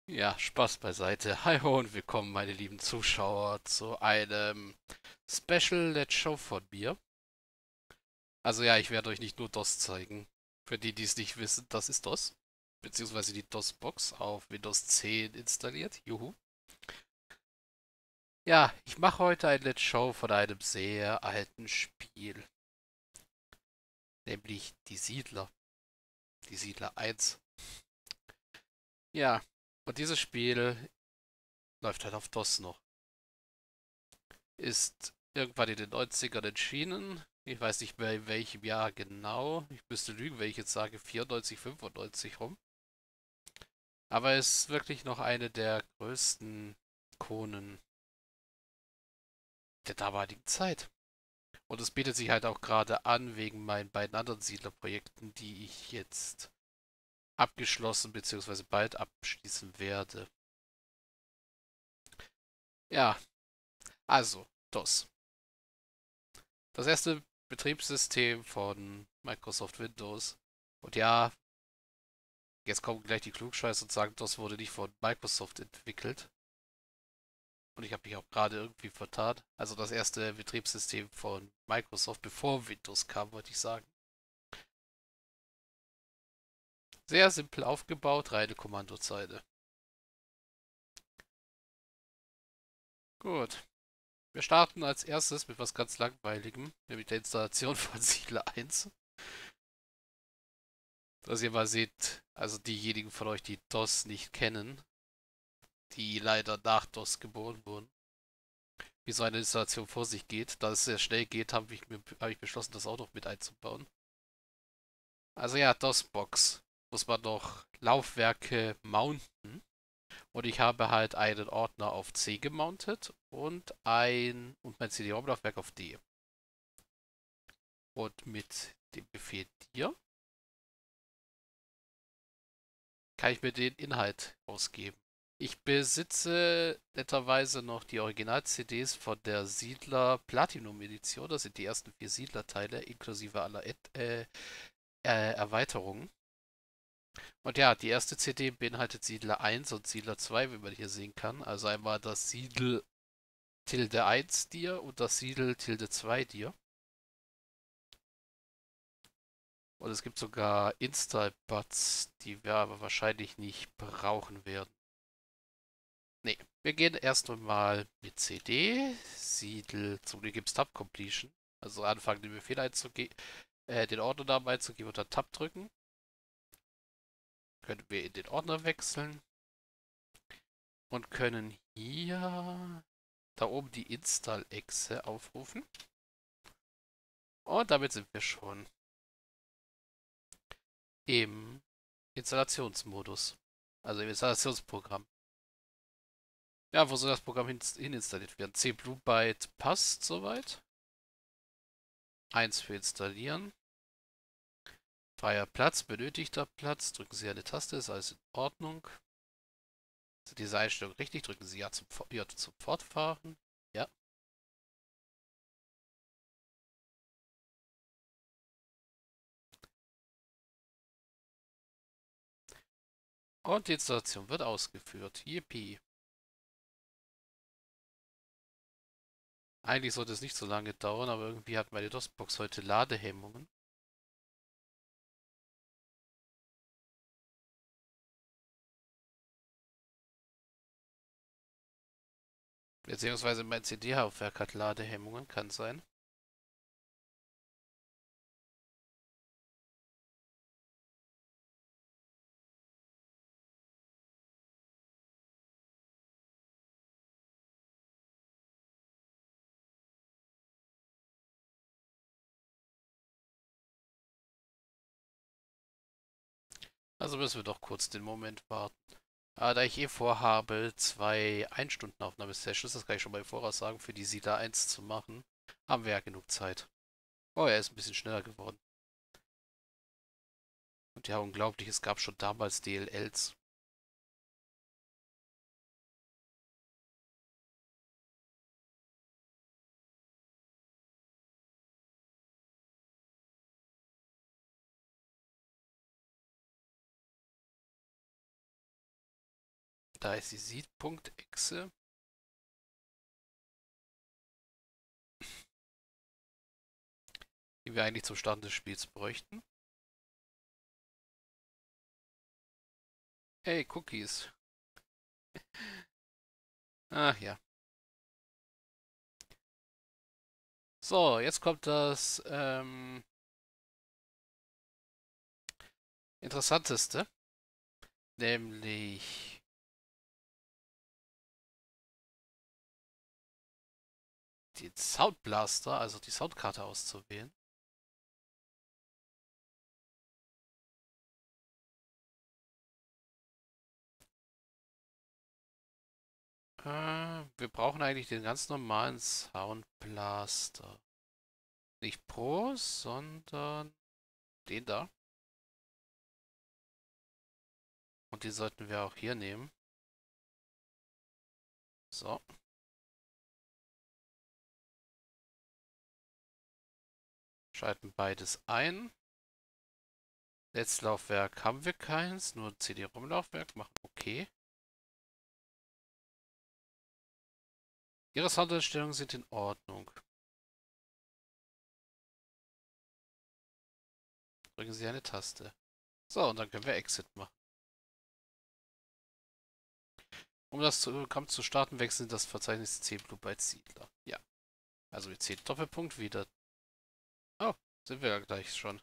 Ja, Spaß beiseite. Hi ho und willkommen, meine lieben Zuschauer, zu einem Special Let's Show von mir. Also ja, ich werde euch nicht nur DOS zeigen. Für die, die es nicht wissen, das ist DOS. Beziehungsweise die DOS-Box auf Windows 10 installiert. Juhu. Ja, ich mache heute ein Let's Show von einem sehr alten Spiel. Nämlich die Siedler. Die Siedler 1. Ja, und dieses Spiel läuft halt auf DOS noch. Ist irgendwann in den 90ern erschienen. Ich weiß nicht mehr in welchem Jahr genau. Ich müsste lügen, wenn ich jetzt sage 94, 95 rum. Aber es ist wirklich noch eine der größten Ikonen der damaligen Zeit. Und es bietet sich halt auch gerade an wegen meinen beiden anderen Siedlerprojekten, die ich jetzt abgeschlossen bzw. bald abschließen werde. Ja, also DOS. Das erste Betriebssystem von Microsoft Windows. Und ja, jetzt kommen gleich die Klugscheißer und sagen, das wurde nicht von Microsoft entwickelt. Und ich habe mich auch gerade irgendwie vertan. Also das erste Betriebssystem von Microsoft, bevor Windows kam, wollte ich sagen. Sehr simpel aufgebaut, reine Kommandozeile. Gut. Wir starten als erstes mit was ganz Langweiligem, nämlich der Installation von Siedler 1. Dass ihr mal seht, also diejenigen von euch, die DOS nicht kennen, die leider nach DOS geboren wurden, wie so eine Installation vor sich geht. Da es sehr schnell geht, habe ich beschlossen, das auch noch mit einzubauen. Also ja, DOS-Box muss man noch Laufwerke mounten. Und ich habe halt einen Ordner auf C gemountet und mein CD-ROM-Laufwerk auf D. Und mit dem Befehl dir kann ich mir den Inhalt ausgeben. Ich besitze netterweise noch die Original-CDs von der Siedler Platinum Edition. Das sind die ersten vier Siedler-Teile inklusive aller Erweiterungen. Und ja, die erste CD beinhaltet Siedler 1 und Siedler 2, wie man hier sehen kann. Also einmal das Siedel Tilde 1 dir und das Siedel Tilde 2 dir. Und es gibt sogar Install-Buds, die wir aber wahrscheinlich nicht brauchen werden. Ne, wir gehen erst einmal mit CD, Siedel, zum Glück gibt es Tab Completion. Also anfangen den Befehl einzugeben, den Ordnernamen einzugeben und dann Tab drücken. Können wir in den Ordner wechseln und können hier da oben die Install-Exe aufrufen. Und damit sind wir schon im Installationsmodus. Also im Installationsprogramm. Ja, wo soll das Programm hin installiert werden? C Blue Byte passt soweit. 1 für installieren. Freier Platz, benötigter Platz. Drücken Sie eine Taste, ist alles in Ordnung. Sind diese Einstellungen richtig? Drücken Sie Ja zum Fortfahren. Ja. Und die Installation wird ausgeführt. Yippie. Eigentlich sollte es nicht so lange dauern, aber irgendwie hat meine DOS-Box heute Ladehemmungen. Beziehungsweise mein CD-Laufwerk hat Ladehemmungen, kann sein. Also müssen wir doch kurz den Moment warten. Aber da ich eh vorhabe, zwei 1-Stunden-Aufnahmesessions, das kann ich schon mal im Voraus sagen, für die Siedler 1 zu machen, haben wir ja genug Zeit. Oh, er ist ein bisschen schneller geworden. Und ja, unglaublich, es gab schon damals DLLs. Da ist die Seed.exe. Die wir eigentlich zum Start des Spiels bräuchten. Hey, Cookies. Ach ja. So, jetzt kommt das Interessanteste. Nämlich den Sound Blaster, also die Soundkarte auszuwählen. Wir brauchen eigentlich den ganz normalen Sound Blaster. Nicht Pro, sondern den da. Und den sollten wir auch hier nehmen. So. Schalten beides ein. Netzlaufwerk haben wir keins, nur CD-ROM-Laufwerk. Machen OK. Ihre Soundeinstellungen sind in Ordnung. Drücken Sie eine Taste. So, und dann können wir Exit machen. Um das Programm zu starten, wechseln das Verzeichnis C Blue Byte Siedler. Ja. Also mit C Doppelpunkt wieder. Oh, sind wir ja gleich schon.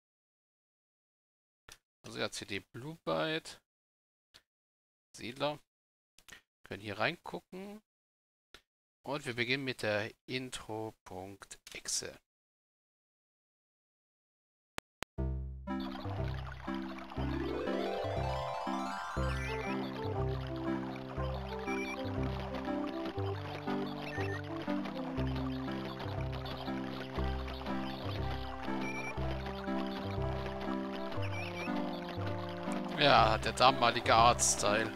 Also ja, CD Blue Byte Siedler. Können hier reingucken. Und wir beginnen mit der Intro.exe. Ja, der damalige Artstyle.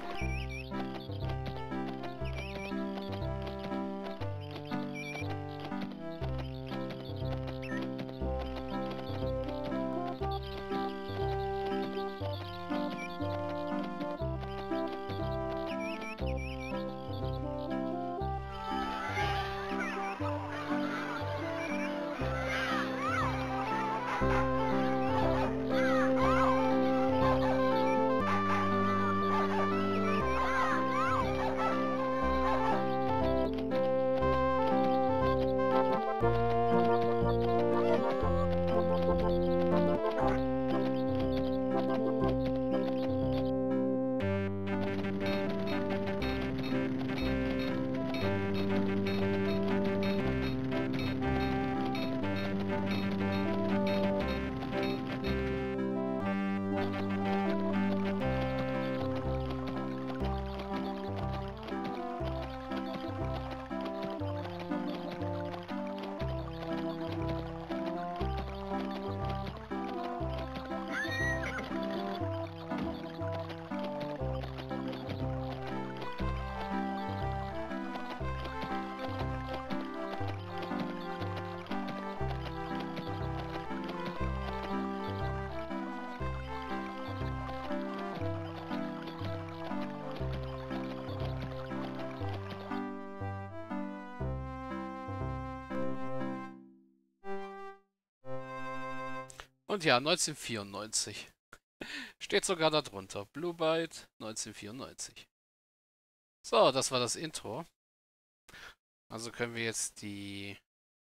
Und ja, 1994. Steht sogar da drunter. Blue Byte 1994. So, das war das Intro. Also können wir jetzt die...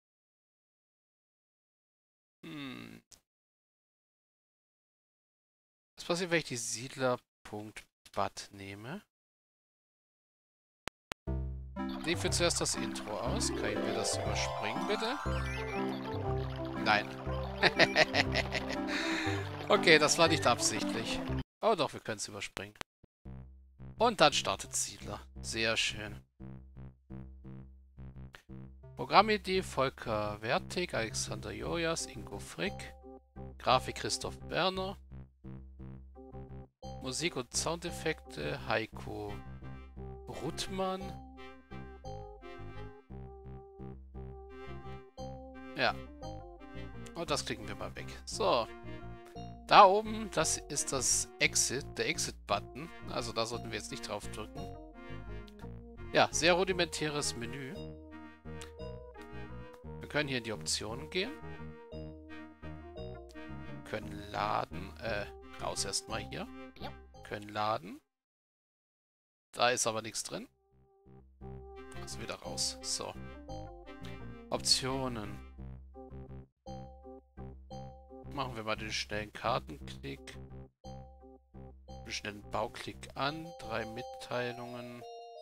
Was passiert, wenn ich die Siedler.bat nehme? Nehmen wir zuerst das Intro aus. Können wir das überspringen, bitte? Nein. Okay, das war nicht absichtlich. Oh doch, wir können es überspringen. Und dann startet Siedler. Sehr schön. Programmidee Volker Wertig, Alexander Jojas, Ingo Frick, Grafik Christoph Berner, Musik und Soundeffekte Heiko Ruttmann. Ja. Und das klicken wir mal weg. So. Da oben, das ist das Exit, der Exit-Button. Also da sollten wir jetzt nicht drauf drücken. Ja, sehr rudimentäres Menü. Wir können hier in die Optionen gehen. Können laden. Raus erstmal hier. Können laden. Da ist aber nichts drin. Also wieder raus. So. Optionen. Machen wir mal den schnellen Kartenklick. Den schnellen Bauklick an. 3 Mitteilungen.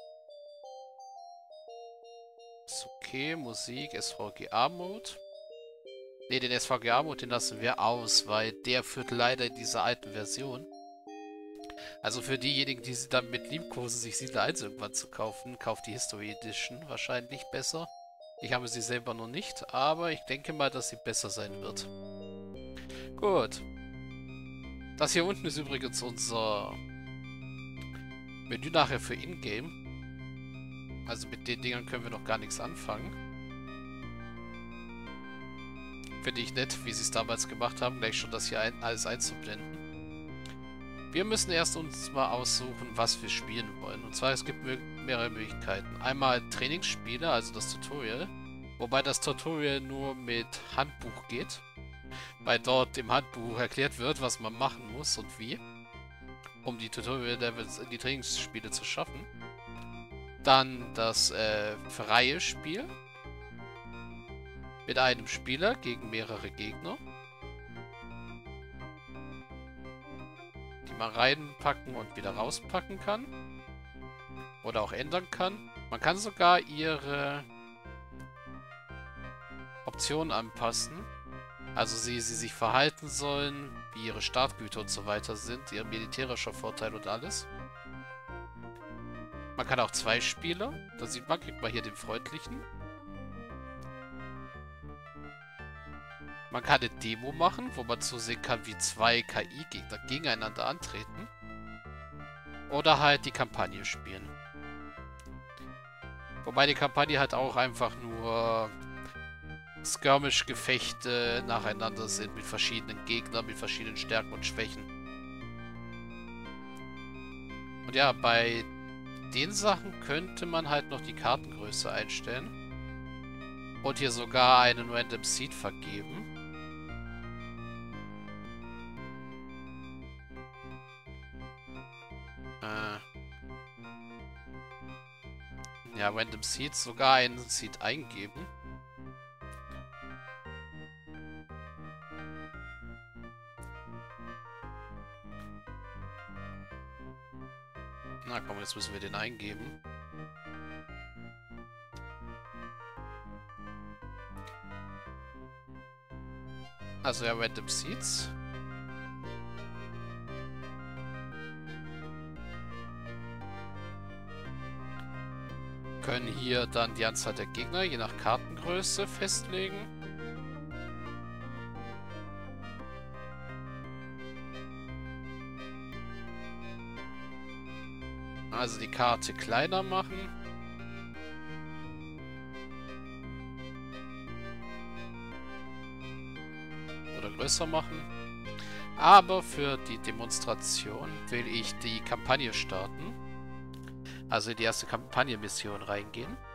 Ist okay. Musik, SVGA-Mode. Ne, den SVGA-Mode, den lassen wir aus, weil der führt leider in dieser alten Version. Also für diejenigen, die sie damit liebkosen, sich Siedler 1 irgendwann zu kaufen, kauft die History Edition wahrscheinlich besser. Ich habe sie selber noch nicht, aber ich denke mal, dass sie besser sein wird. Gut. Das hier unten ist übrigens unser Menü nachher für Ingame. Also mit den Dingern können wir noch gar nichts anfangen. Finde ich nett, wie sie es damals gemacht haben, gleich schon das hier alles einzublenden. Wir müssen erst uns mal aussuchen, was wir spielen wollen. Und zwar, es gibt mehrere Möglichkeiten. Einmal Trainingsspiele, also das Tutorial. Wobei das Tutorial nur mit Handbuch geht. Weil dort im Handbuch erklärt wird, was man machen muss und wie. Um die Tutorial-Levels in die Trainingsspiele zu schaffen. Dann das freie Spiel. Mit einem Spieler gegen mehrere Gegner. Die man reinpacken und wieder rauspacken kann. Oder auch ändern kann. Man kann sogar ihre Optionen anpassen. Also wie sie sich verhalten sollen, wie ihre Startgüter und so weiter sind, ihr militärischer Vorteil und alles. Man kann auch 2 Spieler. Da sieht man, kriegt man hier den freundlichen. Man kann eine Demo machen, wo man zusehen kann, wie 2 KI-Gegner gegeneinander antreten. Oder halt die Kampagne spielen. Wobei die Kampagne halt auch einfach nur Skirmish-Gefechte nacheinander sind mit verschiedenen Gegnern, mit verschiedenen Stärken und Schwächen. Und ja, bei den Sachen könnte man halt noch die Kartengröße einstellen. Und hier sogar einen Random Seed vergeben. Ja, Random Seeds, sogar einen Seed eingeben. Na komm, jetzt müssen wir den eingeben. Also ja, Random Seeds. Können hier dann die Anzahl der Gegner je nach Kartengröße festlegen. Also die Karte kleiner machen. Oder größer machen. Aber für die Demonstration will ich die Kampagne starten. Also in die erste Kampagnenmission reingehen.